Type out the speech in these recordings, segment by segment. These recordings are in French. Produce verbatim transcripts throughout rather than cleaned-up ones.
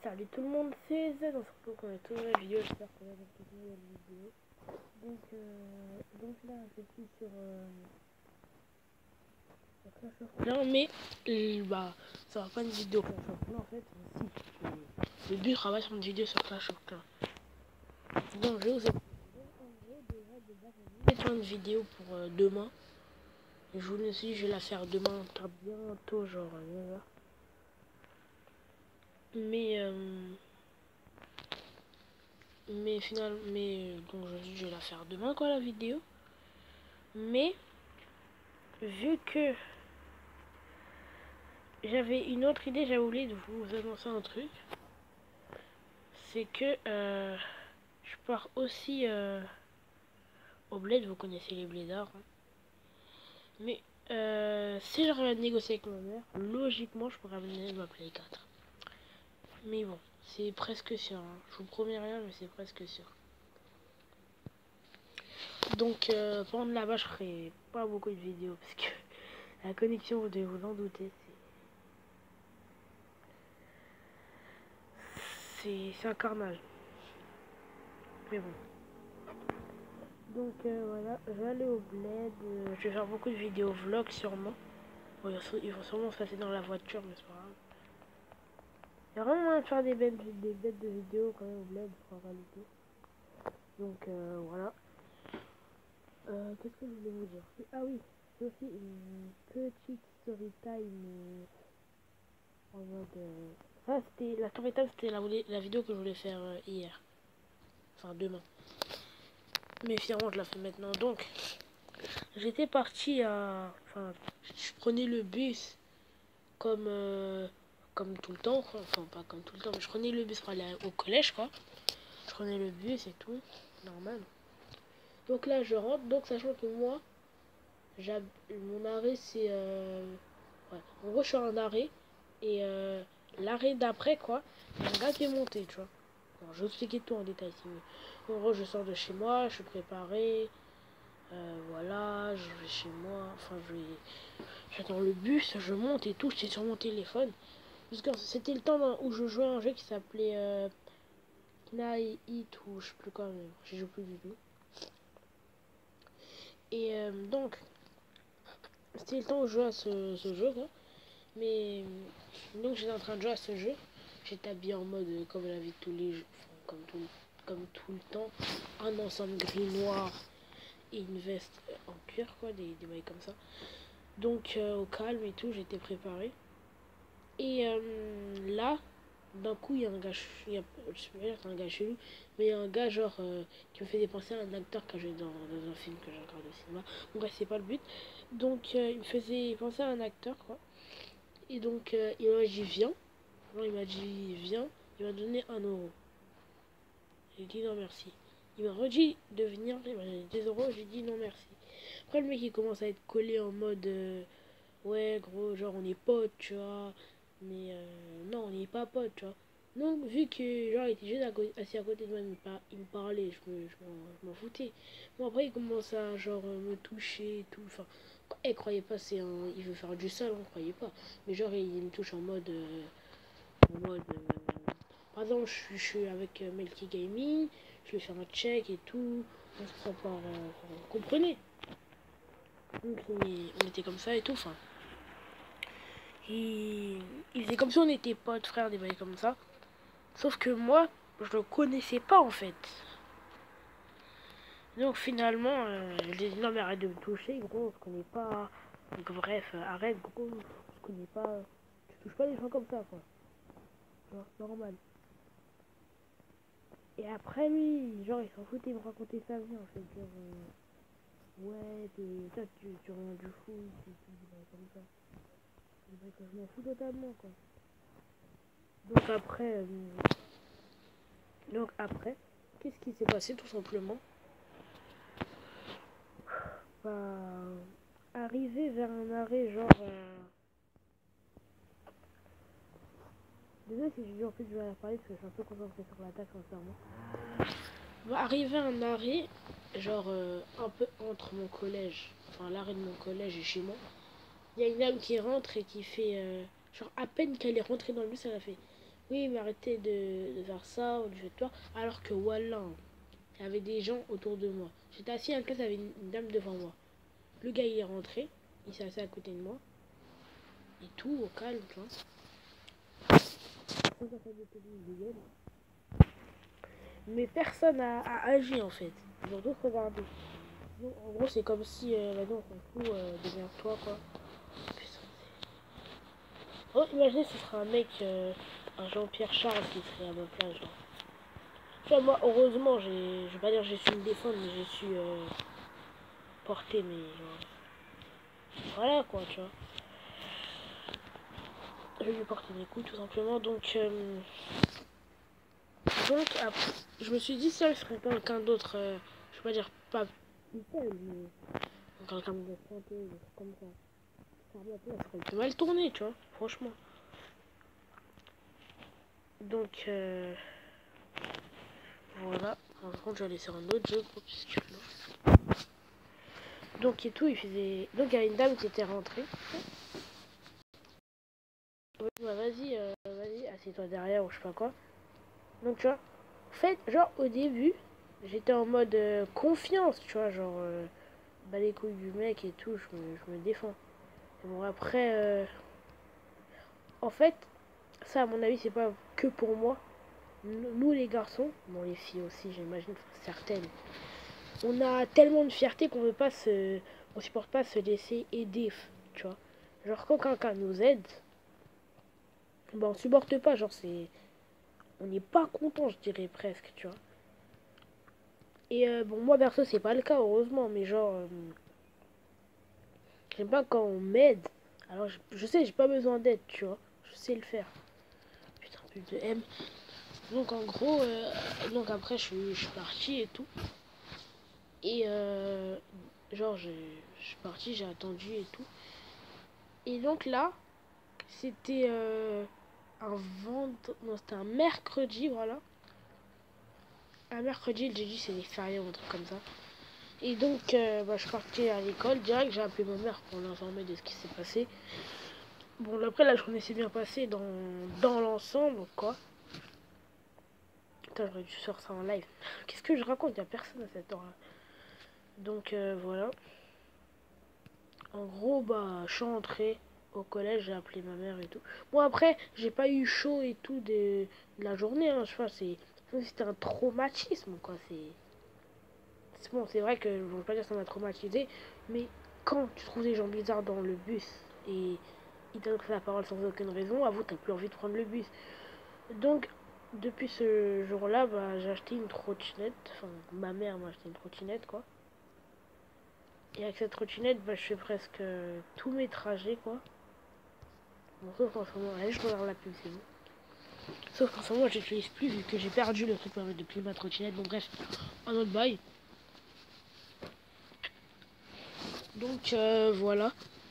Salut tout le monde, c'est Z, on se retrouve pour une toute nouvelle vidéo, j'espère que vous avez une nouvelle vidéo. Donc, euh, donc là, je suis sur, euh, sur Clash of Clans, mais euh, bah, ça va pas une vidéo Clash of Clans en fait, mais si, le but sera sur une vidéo sur Clash of Clans. Donc, je vais vous mettre une vidéo pour euh, demain. Et je vous le dis, je vais la faire demain, bientôt, genre neuf heures. Mais, euh, mais finalement, mais donc je dis, je vais la faire demain quoi la vidéo. Mais vu que j'avais une autre idée, j'avais oublié de vous annoncer un truc. C'est que euh, je pars aussi euh, au bled, vous connaissez les blédards. Hein. Mais euh, si j'arrive à négocier avec ma mère, logiquement je pourrais amener ma Play quatre. Mais bon, c'est presque sûr. Hein. Je vous promets rien, mais c'est presque sûr. Donc euh, pendant là-bas, je ferai pas beaucoup de vidéos parce que la connexion, vous devez vous en douter, c'est c'est un carnage. Mais bon. Donc euh, voilà, je vais aller au bled, euh, je vais faire beaucoup de vidéos vlog sûrement. Bon, ils vont sûrement se passer dans la voiture, mais c'est pas grave. Il y a vraiment moyen de faire des bêtes, des bêtes de vidéos quand même au bled en réalité. Donc euh, voilà. Euh, Qu'est-ce que je voulais vous dire? Ah oui, c'est aussi une petite story time euh, en mode... Euh... Ça c'était, la story time c'était la, la vidéo que je voulais faire euh, hier. Enfin demain. Mais finalement je la fais maintenant. Donc j'étais parti à... Enfin, je prenais le bus comme, euh, comme tout le temps. Quoi. Enfin, pas comme tout le temps, mais je prenais le bus pour aller au collège, quoi. Je prenais le bus et tout. Normal. Donc là, je rentre. Donc, sachant que moi, mon arrêt, c'est... Euh... Ouais. En gros, je suis en arrêt. Et euh, l'arrêt d'après, quoi, il y a un gars qui est monté, tu vois. Alors, je vais expliquer tout en détail, si vous voulez. En gros, je sors de chez moi, je suis préparé. Euh, voilà, je vais chez moi. Enfin, je vais... J'attends le bus, je monte et tout. J'étais sur mon téléphone. Parce que c'était le temps où je jouais à un jeu qui s'appelait euh, Knight Hit ou je sais plus quoi, mais j'y joue plus du tout. Et euh, donc, c'était le temps où je jouais à ce, ce jeu, quoi. Mais donc j'étais en train de jouer à ce jeu. J'étais habillé en mode euh, comme la vie de tous les jeux, enfin, comme tout, comme tout le temps, un ensemble gris noir et une veste en cuir, quoi, des, des bails comme ça. Donc euh, au calme et tout, j'étais préparé. Et euh, là, d'un coup, il y a un gars, il y a, je sais pas dire c'est un gars chelou, mais il y a un gars genre euh, qui me fait penser à un acteur que j'ai dans, dans un film que j'ai regardé au cinéma. Bon, bref, c'est pas le but. Donc, euh, il me faisait penser à un acteur, quoi. Et donc, euh, il m'a dit viens. Non, il m'a dit viens. Il m'a donné un euro. J'ai dit non merci. Il m'a redit de venir. Il m'a donné deux euros. J'ai dit non merci. Après, le mec, il commence à être collé en mode euh, ouais, gros, genre on est potes, tu vois. Mais euh, non, on n'est pas potes, tu vois. Donc, vu que genre il était juste à assis à côté de moi, il me, par il me parlait, je me, je m'en foutais. Bon, après, il commence à genre me toucher et tout. Enfin, elle croyait pas, c'est un. Il veut faire du sale, on croyait pas. Mais genre, il, il me touche en mode. Euh, en mode. Euh, par exemple, je, je suis avec euh, Melky Gaming, je lui fais un check et tout. On se prend par. Euh, vous comprenez? Donc, il, on était comme ça et tout. Enfin. Il, il faisait comme si on était potes, frères, des bails comme ça. Sauf que moi, je le connaissais pas en fait. Donc finalement, euh, je lui ai dit non mais arrête de me toucher, gros, on se connaît pas. Donc bref, euh, arrête, gros, on se connaît pas. Tu touches pas les gens comme ça, quoi. Genre, normal. Et après lui, genre, il s'en foutait de me raconter sa vie en fait. Genre, euh, ouais, toi, tu, tu rends du fou, tu dis comme ça. Je m'en fous totalement, quoi. Donc après, euh, donc après, qu'est-ce qui s'est passé tout simplement? Bah, arrivé vers un arrêt genre... Euh... Désolé si j'ai dit en plus je vais la parler parce que je suis un peu concentré sur la tâche sincèrement. Bah, arrivé à un arrêt, genre euh, un peu entre mon collège, enfin l'arrêt de mon collège et chez moi, il y a une dame qui rentre et qui fait... Euh, genre à peine qu'elle est rentrée dans le bus, elle a fait... oui, mais arrêtez de, de faire ça ou de faire toi. Alors que voilà, il y avait des gens autour de moi. J'étais assis en classe, il y avait une, une dame devant moi. Le gars, il est rentré, il s'est assis à côté de moi. Et tout, au calme, tu vois. Mais personne n'a agi en fait. Ils ont tous regardé. Donc, en gros, c'est comme si, euh, bah non, on s'en fout, euh, démerde-toi quoi. Oh, imaginez, ce sera un mec, euh, un Jean-Pierre Charles qui serait à ma place, genre. Tu vois, moi, heureusement, j'ai, je vais pas dire que j'ai su me défendre, mais j'ai su euh, porter mes, genre, voilà quoi, tu vois. Je lui ai porté mes coups, tout simplement, donc, euh, donc, après, je me suis dit, ça serait quelqu'un d'autre, euh, je vais pas dire pas Michel, mais quelqu'un de santé, comme ça. Ça aurait mal tourné, tu vois, franchement. Donc, euh, voilà. Par contre, j'allais sur un autre jeu, puisque donc et tout, il faisait. Donc, il y avait une dame qui était rentrée. Ouais, bah, vas-y, euh, vas-y, assieds-toi derrière ou je sais pas quoi. Donc, tu vois, en fait, genre, au début, j'étais en mode euh, confiance, tu vois, genre, euh, bah les couilles du mec et tout, je me, je me défends. Et bon, après, euh, en fait, ça, à mon avis, c'est pas que pour moi. Nous, les garçons, bon, les filles aussi, j'imagine, certaines, on a tellement de fierté qu'on veut pas se. On supporte pas se laisser aider, tu vois. Genre, quand quelqu'un nous aide, ben on supporte pas, genre, c'est. On n'est pas content, je dirais presque, tu vois. Et euh, bon, moi perso, c'est pas le cas, heureusement, mais genre. Euh, j'aime pas quand on m'aide. Alors, je, je sais, j'ai pas besoin d'aide, tu vois. Je sais le faire. Putain, plus de M. Donc, en gros, euh, donc après, je suis, je suis partie et tout. Et euh, genre, je, je suis partie, j'ai attendu et tout. Et donc là, c'était euh, un vendredi, non, c'était un mercredi, voilà. Un mercredi, le jeudi, c'est des fériés ou un truc comme ça. Et donc, euh, bah, je suis partie à l'école. Direct, j'ai appelé ma mère pour l'informer de ce qui s'est passé. Bon, après, la journée s'est bien passée dans, dans l'ensemble, quoi. Putain, j'aurais dû faire ça en live. Qu'est-ce que je raconte? Il n'y a personne à cette heure-là. Donc, euh, voilà. En gros, bah, je suis rentrée au collège, j'ai appelé ma mère et tout. Bon, après, j'ai pas eu chaud et tout de, de la journée, hein. Je sais pas, c'est. C'était un traumatisme, quoi. C'est. Bon, c'est vrai que je veux pas dire que ça m'a traumatisé, mais quand tu trouves des gens bizarres dans le bus et ils te donnent la parole sans aucune raison, avoue, t'as plus envie de prendre le bus. Donc, depuis ce jour-là, bah, j'ai acheté une trottinette. Enfin, ma mère m'a acheté une trottinette, quoi. Et avec cette trottinette, bah, je fais presque euh, tous mes trajets, quoi. Bon, sauf qu'en ce moment, allez, je regarde la pub, c'est bon. Sauf qu'en ce moment, j'utilise plus vu que j'ai perdu le truc pour permettre de plier ma trottinette. Bon, bref, un autre bail. Donc, euh, voilà.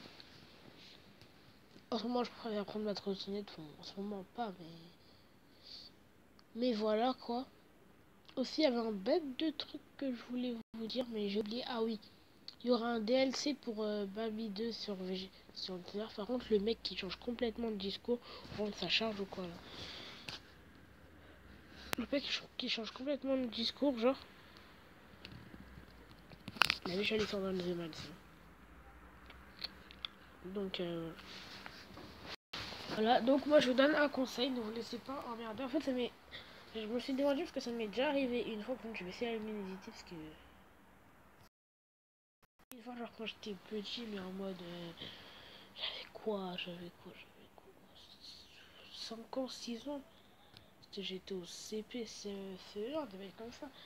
En ce moment, je préfère prendre ma trottinette. Enfin, en ce moment, pas, mais. Mais voilà, quoi. Aussi, il y avait un bête de truc que je voulais vous dire, mais j'ai oublié. Ah oui, il y aura un D L C pour euh, Baby deux sur V G. Sur le Twitter. Par contre, le mec qui change complètement de discours, rendre sa charge ou quoi, là. Le mec qui change complètement de discours, genre. La méchante est dans le mal, ça. Donc, euh, voilà. Donc, moi, je vous donne un conseil. Ne vous laissez pas emmerder. En fait, ça m'est. Je me suis demandé parce que ça m'est déjà arrivé une fois. Donc, je vais essayer d'allumer les idées parce que. Une fois, genre, quand j'étais petit, mais en mode. Euh, j'avais quoi J'avais quoi J'avais quoi cinq ans, six ans. J'étais au C P, C E un, des mecs comme ça.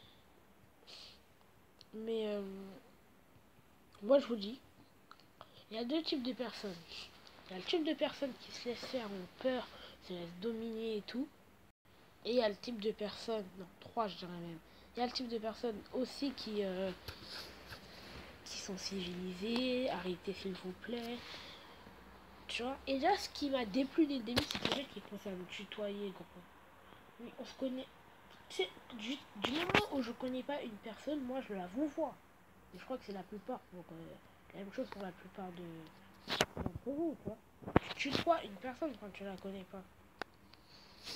Mais. Euh, moi, je vous dis. Il y a deux types de personnes. Il y a le type de personnes qui se laissent faire, ont peur, se laissent dominer et tout. Et il y a le type de personnes, non, trois je dirais même. Il y a le type de personnes aussi qui, euh, qui sont civilisées, arrêtez s'il vous plaît. Tu vois. Et là, ce qui m'a déplu dès le début, c'est quelqu'un qui commençait à me tutoyer, gros. Mais on se connaît. Tu sais, du, du moment où je connais pas une personne, moi je la vous vois. Et je crois que c'est la plupart. Donc, euh, la même chose pour la plupart de d'entre vous, quoi. Tu tutoies une personne quand tu la connais pas.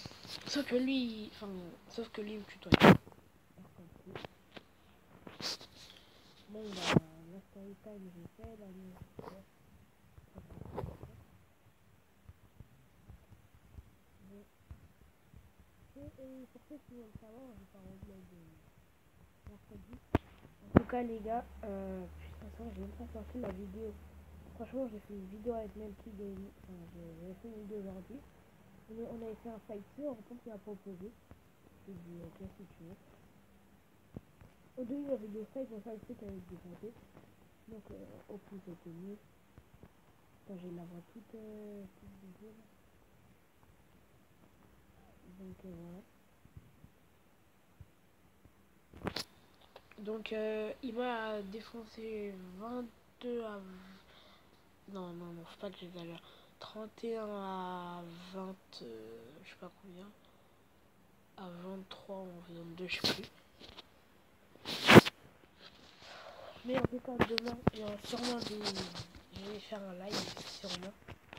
Sauf que lui, enfin, sauf que lui me tutoie. Bon bah, la story time j'ai fait, la nuit. Et pour ceux qui veulent savoir, je pars au bled mercredi. En tout cas les gars, euh, putain, j'ai même pas sorti la vidéo. Franchement, j'ai fait une vidéo avec Melty Game. Enfin, j'ai fait une vidéo aujourd'hui. On avait fait un fight sur, en fait, il a proposé. J'ai dit, ok, si tu veux. Au début, il y avait des fights, mais fight avec des synthés. Donc, euh, au plus, c'était mieux. Quand j'ai la voix toute, euh, toute visible. Donc, euh, voilà. Donc, euh, il m'a défoncé vingt-deux à... Non, non, non, faut pas que j'ai d'ailleurs. trente et un à vingt, euh, je sais pas combien. À vingt-trois ou vingt-deux, je sais plus. Mais en tout cas, demain, il y aura sûrement des... Je vais faire un live, sûrement.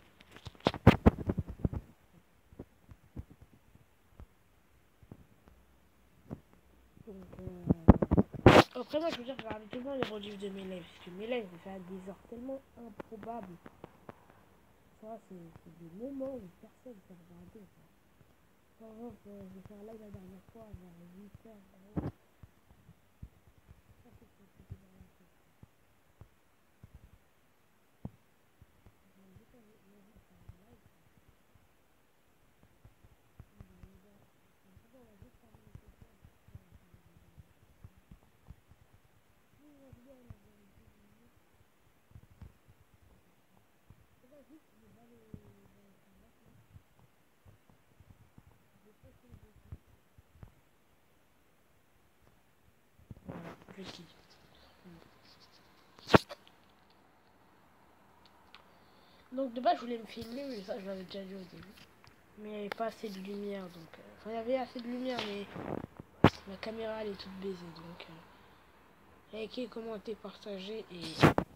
Donc, euh... après, moi, je veux dire, je regarde tellement les rediffs de mes lives. Parce que mes lives, je fais à des heures tellement improbables. Ça, c'est des moments où personne ne peut regarder. Ça. Par exemple, euh, j'ai fait un live la dernière fois vers huit heures. Ça, c'est ce que j'ai dans la tête. Je kiffe. Donc de base je voulais me filmer, mais ça je l'avais déjà dit au début. Mais il n'y avait pas assez de lumière, donc... Euh... Enfin il y avait assez de lumière, mais la caméra elle est toute baisée, donc... Euh... Likez, commentez, partagez et...